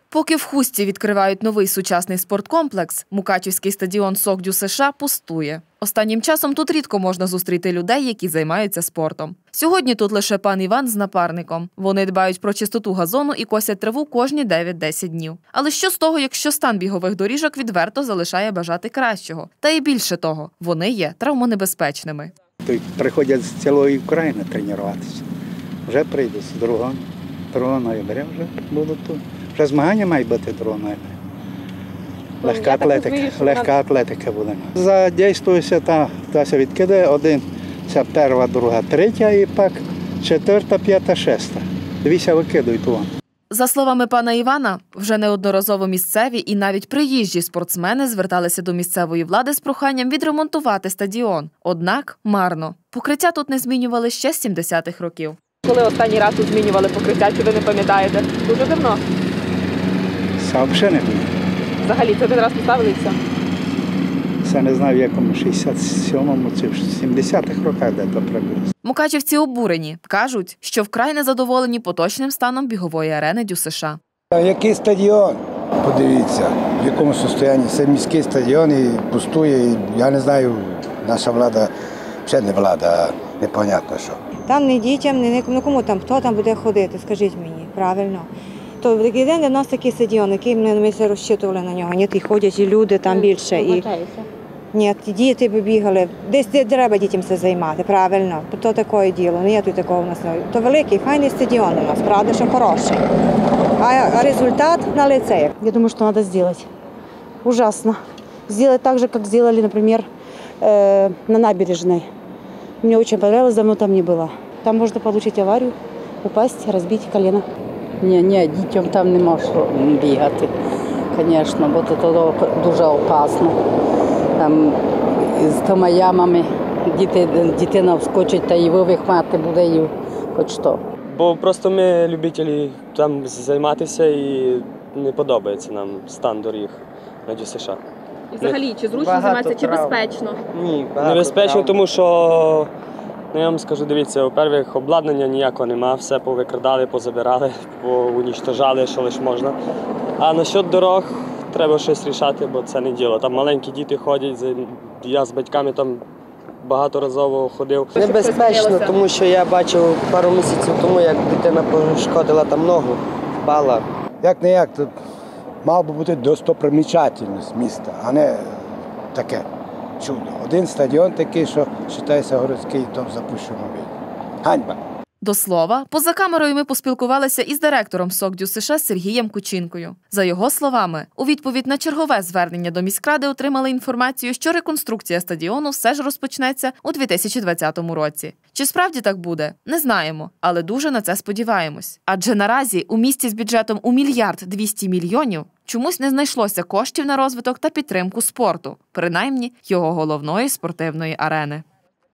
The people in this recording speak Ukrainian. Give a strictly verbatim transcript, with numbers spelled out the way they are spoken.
Поки в Хусті відкривають новий сучасний спорткомплекс, Мукачівський стадіон «СокДю США» пустує. Останнім часом тут рідко можна зустріти людей, які займаються спортом. Сьогодні тут лише пан Іван з напарником. Вони дбають про чистоту газону і косять траву кожні дев'ять-десять днів. Але що з того, якщо стан бігових доріжок відверто залишає бажати кращого? Та і більше того, вони є травмонебезпечними. Приходять з цілої України тренуватися. Вже прийдуть з другого, другого ноября вже будуть тут. Вже змагання має бути другого ноября. Легка атлетика, легка атлетика буде. Задействується та, та се відкидає один, це перша, друга, третя і пак четверта, п'ята, шеста. Дивіться, викидують вон. За словами пана Івана, вже неодноразово місцеві і навіть приїжджі спортсмени зверталися до місцевої влади з проханням відремонтувати стадіон. Однак марно. Покриття тут не змінювали ще з сімдесятих років. Коли останній раз тут змінювали покриття, чи ви не пам'ятаєте? Дуже давно. Сам ще не було. Взагалі, це один раз поставили і все? Це не знаю, в якому шістдесят сьомому чи сімдесятих роках де-то приблизно. Мукачівці обурені. Кажуть, що вкрай незадоволені поточним станом бігової арени «ДЮСШ». Який стадіон? Подивіться, в якому стані. Це міський стадіон і пустує. Я не знаю, наша влада, ще не влада, непонятно що. Там не дітям, не кому там, хто там буде ходити, скажіть мені, правильно. То в такий день у нас такий стадіон, який ми все розчитували на нього. Ні, і ходять і люди там більше. І... Ні, діти б бігали. Десь де треба дітям це займати, правильно. То таке діло, не є тут такого у нас. То великий, файний стадіон у нас, правда, що хороший. А результат на лице. Я думаю, что надо сделать. Ужасно. Сделать так же, как сделали, например, э, на набережной. Мне очень понравилось, давно там не было. Там можно получить аварию, упасть, разбить колено. Ні, ні, дітям там не можна бігати, звісно, бо це дуже опасно. Там з тими ямами діти, дитина вскочить та і вивихмати буде її хоч що. Бо просто ми любителі там займатися і не подобається нам стан доріг на ДЮСШ. І взагалі, чи зручно займатися, чи безпечно? Ні, небезпечно, тому що, ну, я вам скажу, дивіться, у-перше, обладнання ніякого нема, все повикрадали, позабирали, поунічтожали, що лише можна. А насчет дорог треба щось рішати, бо це не діло. Там маленькі діти ходять, я з батьками там багаторазово ходив. Небезпечно, тому що я бачив пару місяців тому, як дитина пошкодила там ногу, впала. Як не як, тут мав би бути достопримічательність міста, а не таке чудо. Один стадіон такий, що вважається городський, то в запущеному віді. Ганьба. До слова, поза камерою ми поспілкувалися із директором «СокДю США» Сергієм Кучинкою. За його словами, у відповідь на чергове звернення до міськради отримали інформацію, що реконструкція стадіону все ж розпочнеться у дві тисячі двадцятому році. Чи справді так буде? Не знаємо, але дуже на це сподіваємось. Адже наразі у місті з бюджетом у мільярд двісті мільйонів чомусь не знайшлося коштів на розвиток та підтримку спорту, принаймні його головної спортивної арени.